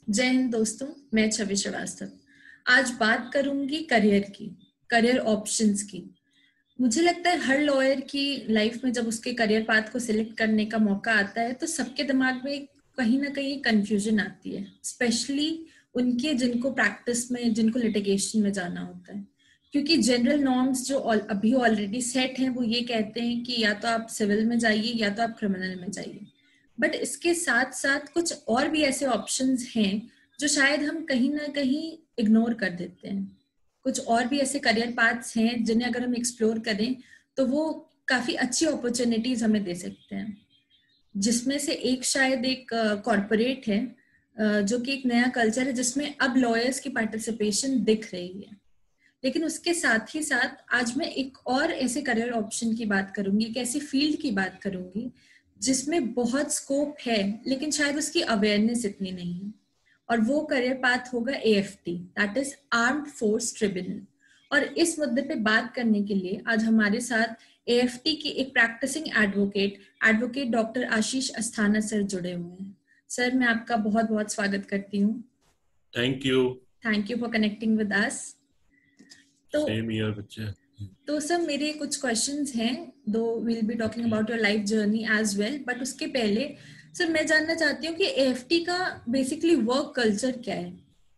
जय हिंद दोस्तों, मैं छवि श्रीवास्तव। आज बात करूंगी करियर की, करियर ऑप्शंस की। मुझे लगता है हर लॉयर की लाइफ में जब उसके करियर पाथ को सिलेक्ट करने का मौका आता है तो सबके दिमाग में कहीं ना कहीं कंफ्यूजन आती है, स्पेशली उनके जिनको प्रैक्टिस में, जिनको लिटिगेशन में जाना होता है। क्योंकि जनरल नॉर्म्स जो अभी ऑलरेडी सेट हैं वो ये कहते हैं कि या तो आप सिविल में जाइए या तो आप क्रिमिनल में जाइए। बट इसके साथ साथ कुछ और भी ऐसे ऑप्शंस हैं जो शायद हम कहीं ना कहीं इग्नोर कर देते हैं। कुछ और भी ऐसे करियर पाथ्स हैं जिन्हें अगर हम एक्सप्लोर करें तो वो काफी अच्छी अपॉर्चुनिटीज हमें दे सकते हैं, जिसमें से एक शायद एक कॉरपोरेट है, जो कि एक नया कल्चर है जिसमें अब लॉयर्स की पार्टिसिपेशन दिख रही है। लेकिन उसके साथ ही साथ आज मैं एक और ऐसे करियर ऑप्शन की बात करूंगी, एक ऐसी फील्ड की बात करूंगी जिसमें बहुत स्कोप है लेकिन शायद उसकी अवेयरनेस इतनी नहीं है। और वो करियर पाथ होगा AFT, that is armed force tribunal. और इस मुद्दे पे बात करने के लिए आज हमारे साथ एएफटी की एक practicing advocate doctor Ashish Asthana sir जुड़े हुए हैं। सर, मैं आपका बहुत बहुत स्वागत करती हूँ। Thank you for connecting with us. Same here बच्चे। तो सर, मेरे कुछ क्वेश्चंस हैं, दो will be talking about your life journey as well. But उसके पहले सर मैं जानना चाहती हूँ कि एएफटी का बेसिकली वर्क कल्चर क्या है।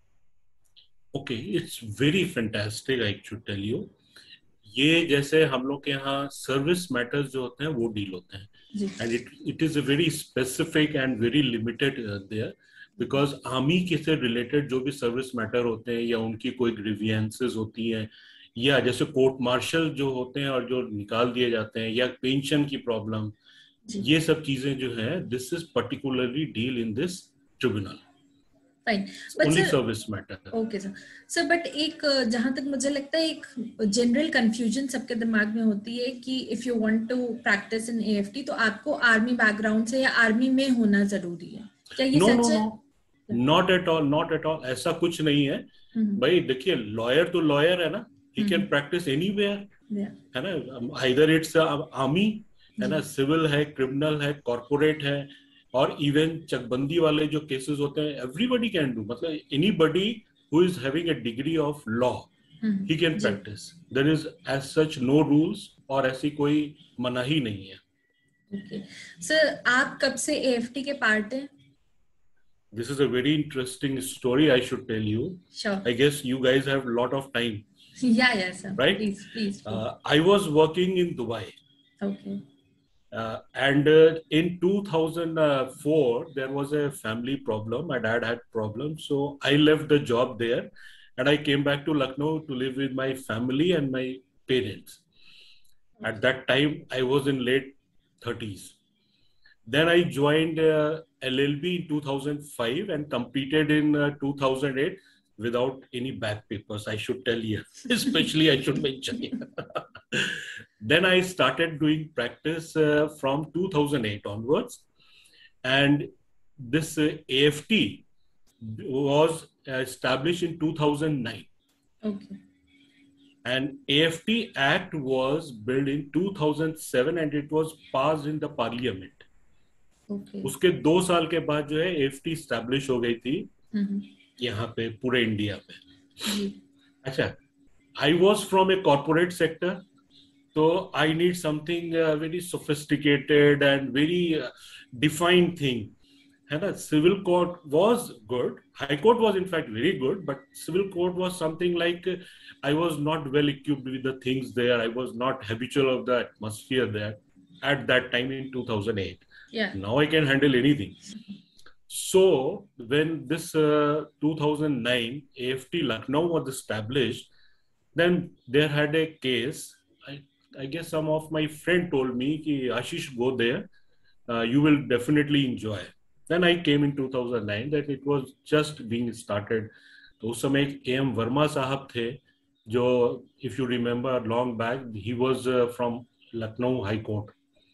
Okay, it's very fantastic, I should tell you. ये जैसे हम लोग के यहाँ सर्विस मैटर्स जो होते हैं वो डील होते हैं, and it is a very specific and very limited there, because army के से रिलेटेड जो भी सर्विस मैटर होते हैं या उनकी कोई ग्रीवियंसेस होती हैं या जैसे कोर्ट मार्शल जो होते हैं और जो निकाल दिए जाते हैं या पेंशन की प्रॉब्लम, ये सब चीजें जो है this is particularly deal in this tribunal. Fine, but only sir, service matter. Okay sir but एक जहां तक मुझे लगता है एक जनरल कंफ्यूजन सबके दिमाग में होती है कि if you want to practice in AFT तो आपको आर्मी बैकग्राउंड से या आर्मी में होना जरूरी है। क्या ये नो नो सच है? No, not at all, not at all, ऐसा कुछ नहीं है। भाई देखिए, लॉयर तो लॉयर है ना, ही कैन प्रैक्टिस एनीवेयर, है ना। आइदर इट्स आर्मी, है ना, सिविल है, क्रिमिनल है, कॉर्पोरेट है, और इवन चकबंदी वाले जो केसेस होते हैं एवरीबडी कैन डू, मतलब anybody who is having a degree of law he can practice. There is as such no rules, और ऐसी कोई मनाही नहीं है। ओके सर, आप कब से एएफटी के पार्ट हैं? This is a very interesting story I should tell you. Sure. I guess you guys have a lot of time, Yeah, sir. right? Please. I was working in Dubai. Okay. And in 2004, there was a family problem. My dad had problems. So I left the job there and I came back to Lucknow to live with my family and my parents. At that time, I was in late 30s. Then I joined LLB in 2005 and competed in 2008 without any back papers, I should tell you. Especially, I should mention. Then I started doing practice from 2008 onwards. And this AFT was established in 2009. Okay. And AFT Act was built in 2007 and it was passed in the parliament. Okay. उसके 2 साल के बाद जो है FT establish हो गई थी यहाँ पे पूरे इंडिया पे। अच्छा, I was from a corporate sector, तो I need something very sophisticated and very defined thing, है ना। Civil court was good, high court was in fact very good, but civil court was something like I was not well equipped with the things there, I was not habitual of the atmosphere there at that time in 2008. Yeah. Now I can handle anything. So when this 2009 AFT Lucknow was established, then there had a case. I guess some of my friend told me ki Ashish, go there, you will definitely enjoy. Then I came in 2009, that it was just being started. तो उस समय AM Verma साहब थे जो, if you remember long back, he was from Lucknow High Court.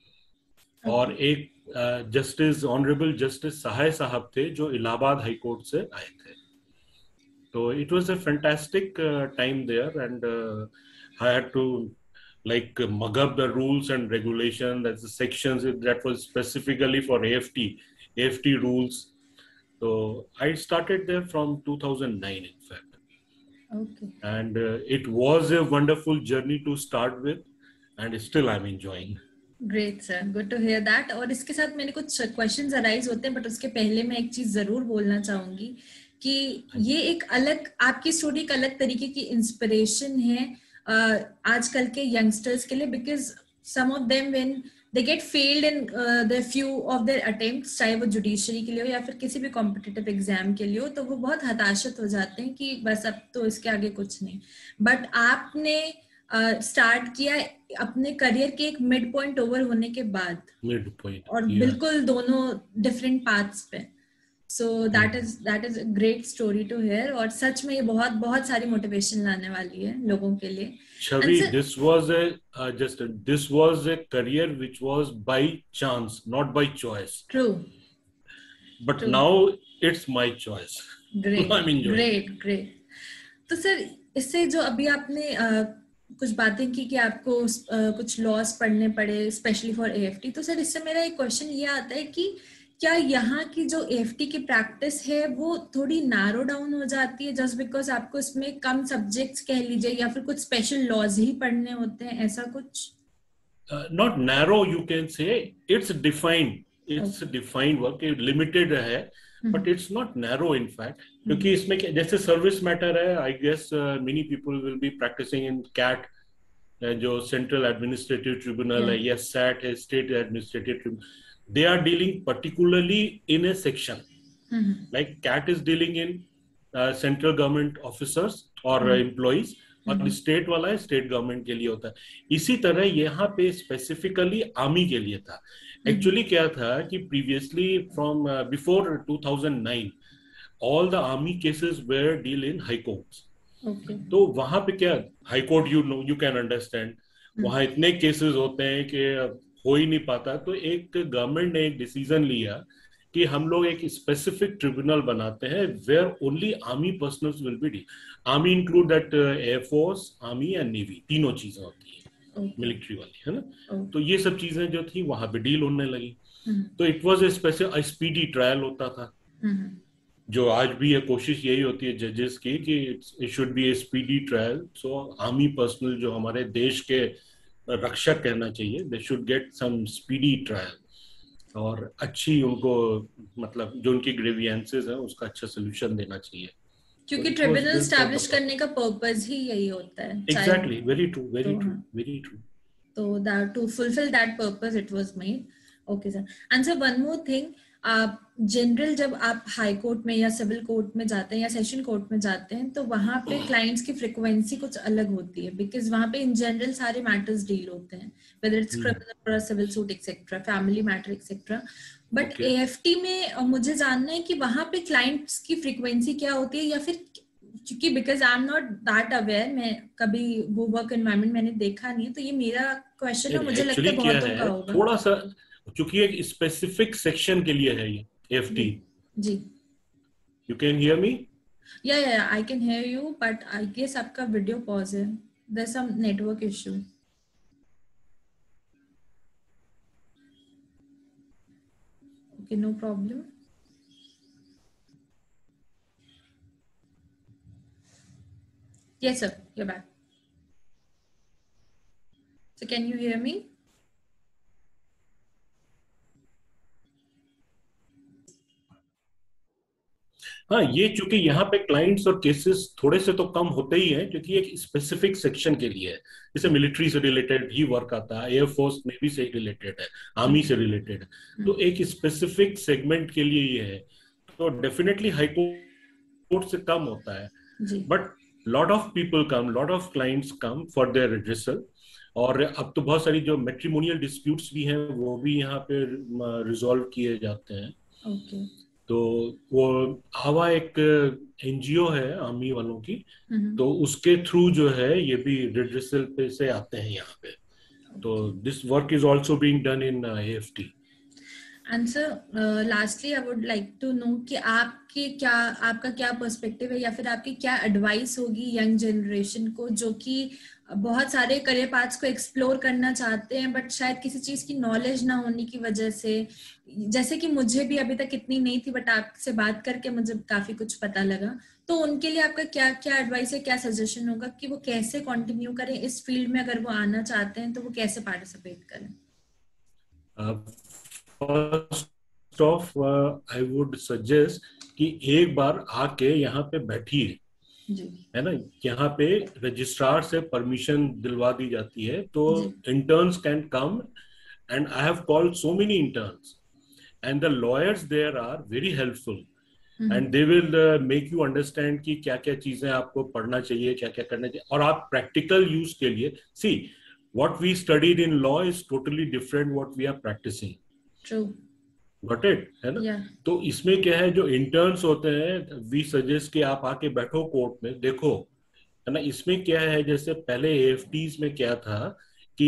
और एक justice, honourable justice सहाय साहब थे जो इलाहाबाद हाई कोर्ट से आए थे। तो it was a fantastic time there, and I had to like mug up the rules and regulation, that's the sections that was specifically for AFT rules. So I started there from 2009, in fact. Okay. And it was a wonderful journey to start with, and still I'm enjoying. Great sir, good to hear that. और इसके साथ मेरे कुछ questions arise होते हैं, but उसके पहले मैं एक चीज जरूर बोलना चाहूंगी कि ये एक अलग, आपकी स्टोरी एक अलग तरीके की इंस्पिरेशन है आजकल के यंगस्टर्स के लिए, because some of them when they get failed in the few of their attempts, चाहे वो जुडिशरी के लिए हो या फिर किसी भी कॉम्पिटिटिव एग्जाम के लिए हो, तो वो बहुत हताशित हो जाते हैं कि बस अब तो इसके आगे कुछ नहीं। बट आपने स्टार्ट किया अपने करियर के एक मिड पॉइंट ओवर होने के बाद, मिड पॉइंट, और बिल्कुल दोनों डिफरेंट पाथ्स पे। So that is a great story to hear, और सच में ये बहुत बहुत सारी मोटिवेशन लाने वाली है लोगों के लिए। Shavi, this was a career which was by chance, not by choice. True. But True. now it's my choice. Great. I'm enjoying. Great. तो सर, इससे जो अभी आपने कुछ बातें की कि आपको कुछ लॉस पढ़ने पड़े स्पेशली फॉर एएफटी, तो सर इससे मेरा एक क्वेश्चन ये आता है कि क्या यहाँ की जो एएफटी की प्रैक्टिस है वो थोड़ी नैरो डाउन हो जाती है जस्ट बिकॉज आपको इसमें कम सब्जेक्ट्स कह लीजिए, या फिर कुछ स्पेशल लॉज ही पढ़ने होते हैं, ऐसा कुछ? Not narrow, you can say. It's defined. It's defined work. Limited है, but it's not narrow in fact. क्योंकि इसमें जैसे सर्विस मैटर है, I guess many people will be practicing in CAT, जो सेंट्रल एडमिनिस्ट्रेटिव ट्रिब्यूनल है, या SAT है, state administrative tribunal. They are dealing particularly in a section. Like CAT is dealing in central government officers or employees, और state वाला है state government के लिए होता है. इसी तरह यहाँ पे स्पेसिफिकली आर्मी के लिए था. एक्चुअली क्या था कि previously from before 2009 all the army cases were deal in high courts. तो वहां पे क्या high court, you can understand, वहां इतने केसेस होते हैं कि हो ही नहीं पाता. तो एक गवर्नमेंट ने एक डिसीजन लिया कि हम लोग एक स्पेसिफिक ट्रिब्यूनल बनाते हैं where only army personnels will be deal. Army include that air force, army and navy, तीनों चीजें होती है मिलिट्री वाली, है ना. तो ये सब चीजें जो थी वहां पे डील होने लगी. तो it was a special speedy trial होता था, जो आज भी ये कोशिश यही होती है जजेस की कि it should be a speedy trial. So army personnel जो हमारे देश के रक्षक कहना चाहिए, they should get some speedy trial, और अच्छी उनको मतलब जो उनकी ग्रीवियंसेस है उसका अच्छा सोल्यूशन देना चाहिए, क्योंकि ट्रिब्यूनल एस्टैब्लिश करने का पर्पस ही यही होता है. Exactly, very true. तो that to fulfil that purpose it was made. Okay sir. And sir one more thing, आप जनरल जब आप हाई कोर्ट में या सिविल कोर्ट में जाते हैं या सेशन कोर्ट में जाते हैं, तो वहां पे क्लाइंट्स की फ्रीक्वेंसी कुछ अलग होती है, बिकॉज वहां पे इन जनरल सारे मैटर्स डील होते हैं, वेदर इट्स क्रिमिनल और civil suit etcetera, family matter etcetera. But AFT में मुझे जानना है कि वहां पे क्लाइंट्स की फ्रीक्वेंसी क्या होती है, या फिर क्योंकि because I am not that aware, मैं कभी वो वर्क एनवायरनमेंट मैंने देखा नहीं है, तो ये मेरा क्वेश्चन है, मुझे लगता है बहुतों का होगा. थोड़ा सा क्योंकि एक स्पेसिफिक सेक्शन के लिए है ये एएफटी. जी. You can hear me? Yeah I can hear you, but I guess आपका वीडियो पॉज है, there is some network issue. Okay, no problem. Yes, sir. You're back. So, can you hear me? हाँ, ये चूंकि यहाँ पे clients और cases थोड़े से तो कम होते ही हैं, क्योंकि एक स्पेसिफिक सेक्शन के लिए है. जैसे मिलिट्री से रिलेटेड ही वर्क आता है, एयरफोर्स नेवी से रिलेटेड है, आर्मी से रिलेटेड है, तो एक स्पेसिफिक सेगमेंट के लिए ये है. तो डेफिनेटली हाई कोर्ट से कम होता है, but lot of people come, lot of clients come for their redressal. और अब तो बहुत सारी जो मैट्रिमोनियल डिस्प्यूट्स भी हैं वो भी यहाँ पे रिजॉल्व किए जाते हैं. तो वो आवा एक एनजीओ है आर्मी वालों की, तो उसके थ्रू जो है ये भी रिड्रेसल पे से आते हैं यहाँ पे. तो this work is also being done in AFT. Answer lastly I would like to know कि आपका क्या पर्सपेक्टिव है या फिर आपकी क्या एडवाइस होगी यंग जनरेशन को जो कि बहुत सारे करियर पाथ्स को एक्सप्लोर करना चाहते हैं बट शायद किसी चीज की नॉलेज ना होने की वजह से, जैसे कि मुझे भी अभी तक इतनी नहीं थी बट आपसे बात करके मुझे काफी कुछ पता लगा, तो उनके लिए आपका क्या क्या एडवाइस है, क्या सजेशन होगा कि वो कैसे कंटिन्यू करें इस फील्ड में, अगर वो आना चाहते हैं तो वो कैसे पार्टिसिपेट करें? First of I would suggest कि एक बार आके यहाँ पे बैठिए, जी है ना। यहाँ पे रजिस्ट्रार से परमिशन दिलवा दी जाती है, तो जी interns can come, and I have called so many interns, and the lawyers there are very helpful, and they will make you understand कि क्या क्या चीजें आपको पढ़ना चाहिए, क्या क्या करना चाहिए, और आप प्रैक्टिकल यूज के लिए see what we studied in law is totally different what we are practicing. True Got it? है ना। या तो इसमें क्या है, जो इंटर्न्स होते हैं वी सजेस्ट कि आप आके बैठो कोर्ट में देखो, है ना। इसमें क्या है, जैसे पहले एएफटीज में क्या था कि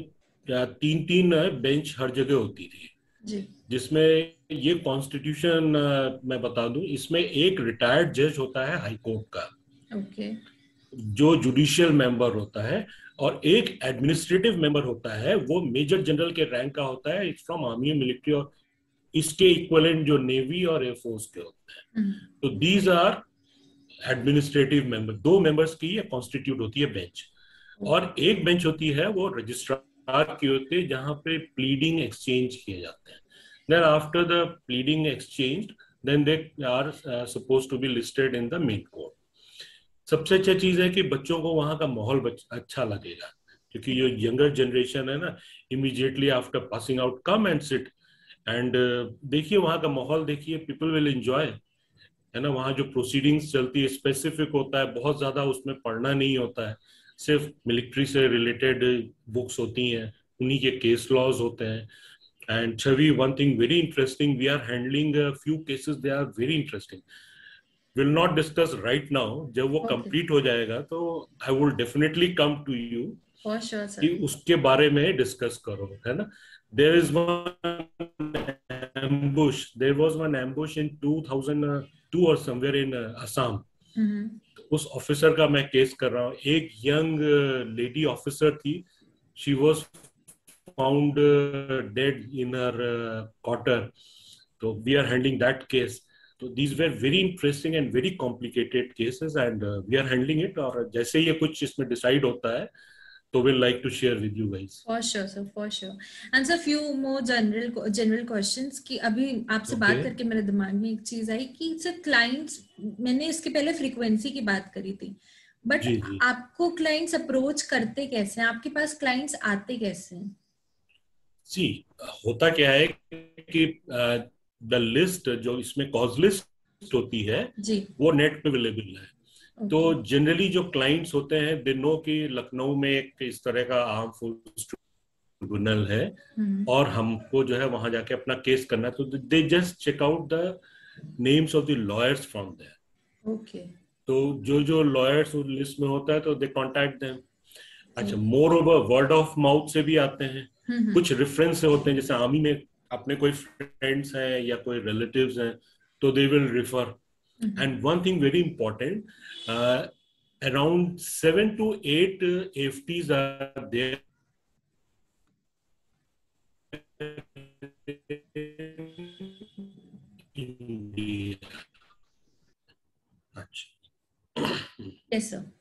तीन तीन बेंच हर जगह होती थी, जी जिसमें ये कॉन्स्टिट्यूशन मैं बता दूं, इसमें एक रिटायर्ड जज होता है हाई कोर्ट का ओके जो जुडिशियल मेंबर होता है, और एक एडमिनिस्ट्रेटिव मेंबर होता है वो मेजर जनरल के रैंक का होता है, इट्स फ्रॉम आर्मी मिलिट्री, और इसके इक्विवेलेंट जो नेवी और एयरफोर्स के होते हैं। तो दीज आर एडमिनिस्ट्रेटिव मेंबर, दो मेंबर्स की ये कॉन्स्टिट्यूट होती है बेंच, और एक बेंच होती है वो रजिस्ट्रार की होती है जहां पे प्लीडिंग एक्सचेंज किए जाते हैं। Then after the pleading exchange then they are suppose to be listed in the main court. सबसे अच्छा चीज है कि बच्चों को वहां का माहौल अच्छा लगेगा, क्योंकि जो यंगर जनरेशन है ना, immediately after passing out come and sit and देखिए वहां का माहौल, देखिए पीपल विल एंजॉय, है ना। वहाँ जो प्रोसीडिंग्स चलती है स्पेसिफिक होता है, बहुत ज्यादा उसमें पढ़ना नहीं होता है, सिर्फ मिलिट्री से रिलेटेड बुक्स होती हैं, उन्हीं के केस लॉज होते हैं। And Chhavi, one thing very interesting, we are handling few cases, they are very interesting, will not discuss right now, जब वो ओके कंप्लीट हो जाएगा तो I will definitely come to you for sure कि sir. उसके बारे में डिस्कस करो, है ना। There is there was one ambush in 2002 और समवेयर इन असम। उस ऑफिसर का मैं केस कर रहा हूँ, एक यंग लेडी ऑफिसर थी, she was found dead in her quarter, तो we are handling that case. तो these were very interesting and very complicated cases, and we are handling it, और जैसे ही ये कुछ इसमें डिसाइड होता है तो we'll like to share with you guys. For sure sir for sure. And sir few more general questions कि अभी आपसे बात Okay. करके मेरे दिमाग में एक चीज आई कि सर क्लाइंट्स, मैंने इसके पहले फ्रीक्वेंसी की बात करी थी, बट जी जी आपको क्लाइंट्स अप्रोच करते कैसे हैं, आपके पास क्लाइंट्स आते कैसे हैं? जी, होता क्या है कि द लिस्ट जो इसमें कॉज लिस्ट होती है जी वो नेट पे अवेलेबल है। तो ओके जनरली जो क्लाइंट्स होते हैं दे नो कि लखनऊ में एक इस तरह का आर्म फोर्स ट्रिब्यूनल है और हमको जो है वहां जाके अपना केस करना है, तो they just check out the names of the lawyers from there. Okay तो जो जो लॉयर्स उस लिस्ट में होता है तो दे कॉन्टैक्ट देम। अच्छा, moreover word of mouth से भी आते हैं, कुछ रेफरेंस से होते हैं, जैसे आर्मी में अपने कोई फ्रेंड्स हैं या कोई रिलेटिव्स हैं तो they will refer. And one thing very important, around 7 to 8 AFTs are there in India. Yes sir.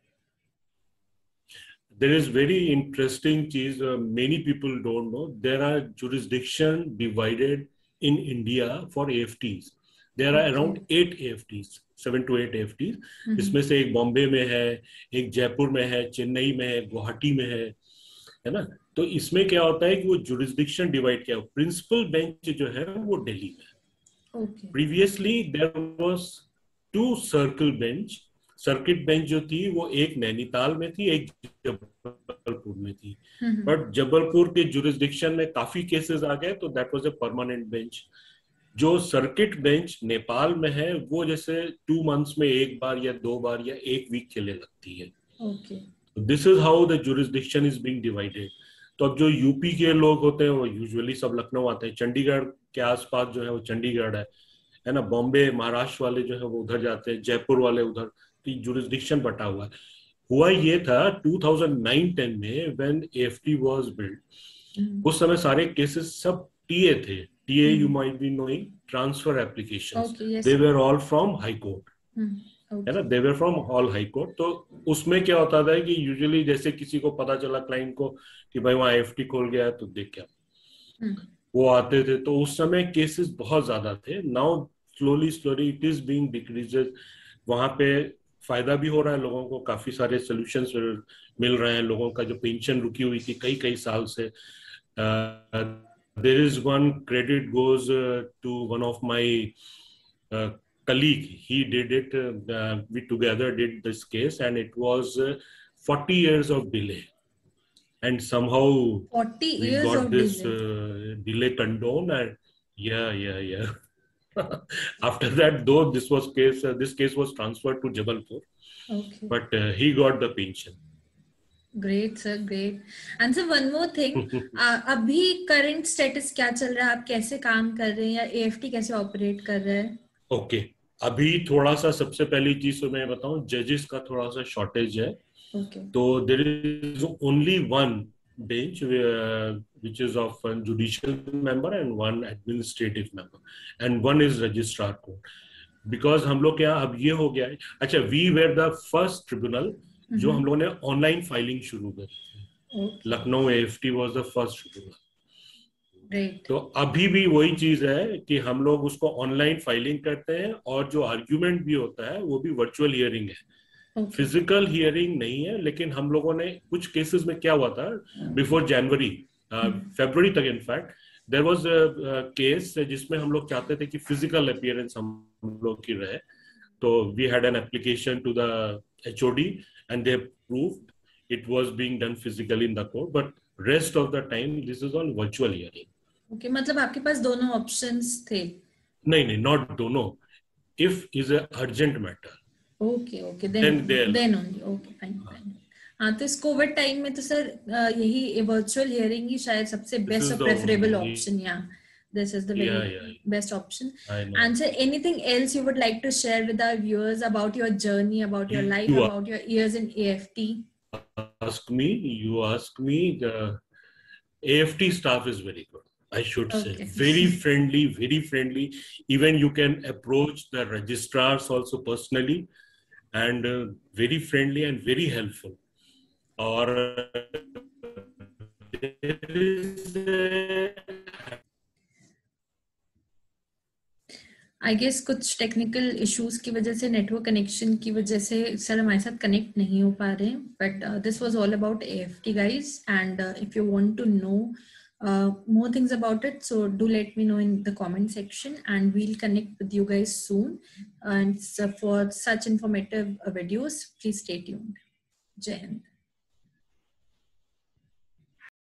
There is very interesting cheese, many people don't know. There are jurisdiction divided in India for AFTs. There are around 8 AFTs, 7 to 8 AFTs. इसमें से एक बॉम्बे में है, एक जयपुर में है, चेन्नई में है, गुवाहाटी में है ना। तो इसमें क्या होता है कि वो जुरिस्डिक्शन डिवाइड किया, प्रिंसिपल बेंच जो है वो दिल्ली में। Previously there was 2 circle bench, circuit bench जो थी वो एक नैनीताल में थी, एक जबलपुर में थी, बट जबलपुर के जुरिस्डिक्शन में काफी केसेस आ गए तो that was a permanent bench. जो सर्किट बेंच नेपाल में है वो जैसे 2 मंथ्स में एक बार या 2 बार या 1 वीक के लिए लगती है। This is how the jurisdiction is being divided. तो अब जो यूपी के लोग होते हैं वो यूजुअली सब लखनऊ आते हैं, चंडीगढ़ के आसपास जो है वो चंडीगढ़ है ना, बॉम्बे महाराष्ट्र वाले जो है वो उधर जाते हैं, जयपुर वाले उधर, तो जुरिस्डिक्शन बटा हुआ है। हुआ ये था 2009-10 में व्हेन एएफटी वाज बिल्ड, उस समय सारे केसेस सब टीए थे। TA you might be knowing, transfer applications, they were all from high court, है ना, they were from all high court. तो उसमें क्या होता था कि यूजुअली जैसे किसी को पता चला क्लाइंट को कि भाई वहां एएफटी खोल गया है तो देख क्या, वो आते थे। तो उस समय केसेस बहुत ज्यादा थे। Now slowly slowly it is being decreases. वहां पे फायदा भी हो रहा है लोगों को, काफी सारे सोल्यूशंस मिल रहे हैं लोगों का, जो पेंशन रुकी हुई थी कई कई साल से। There is one credit goes to one of my colleague. He did it, we together did this case, and it was 40 years of delay, and somehow 40 we years got of this delay. delay condoned. And yeah after that, though this case was transferred to Jabalpur, Okay. but he got the pension. Great sir, great. And sir, one more thing, अभी current status क्या चल रहा है, आप कैसे काम कर रहे हैं, या AFT कैसे ऑपरेट कर रहा है? ओके, अभी थोड़ा सा सबसे पहली चीज तो मैं बताऊं, जजेस का थोड़ा सा शॉर्टेज है। तो there is only one bench which is of one judicial member and one administrative member, and one is registrar court. Because हम लोग क्या अब ये हो गया है, अच्छा, we were the first tribunal जो हम लोगों ने ऑनलाइन फाइलिंग शुरू करी। Lucknow AFT was the first tribunal. तो अभी भी वही चीज है कि हम लोग उसको ऑनलाइन फाइलिंग करते हैं, और जो आर्ग्यूमेंट भी होता है वो भी वर्चुअल हियरिंग है, फिजिकल हियरिंग नहीं है। लेकिन हम लोगों ने कुछ केसेस में क्या हुआ था, बिफोर जनवरी फरवरी तक इनफैक्ट देयर वाज केस जिसमें हम लोग चाहते थे कि फिजिकल अपीयरेंस हम लोग की रहे। तो we had an application to the HOD and they proved it was being done physically in the court, but rest of the time this is on virtual hearing. Okay, मतलब आपके पास दोनों options थे? नहीं, नॉट दोनों, if is a urgent matter. Okay, then only. Okay, fine. हाँ, तो इस कोविड टाइम में तो सर यही वर्चुअल हियरिंग ही शायद सबसे बेस्ट और प्रेफरेबल ऑप्शन, या this is the very best option. And sir, anything else you would like to share with our viewers about your journey, about your life, about your years in AFT? You ask me. The AFT staff is very good, I should say. Very friendly. Even you can approach the registrars also personally, and very friendly and very helpful. Or I guess कुछ technical issues की वजह से, network connection की वजह से sir हमारे साथ connect नहीं हो पा रहे हैं। But this was all about AFT guys, and if you want to know more things about it, so do let me know in the comment section, and we'll connect with you guys soon. And so for such informative videos, please stay tuned. Jai Hind.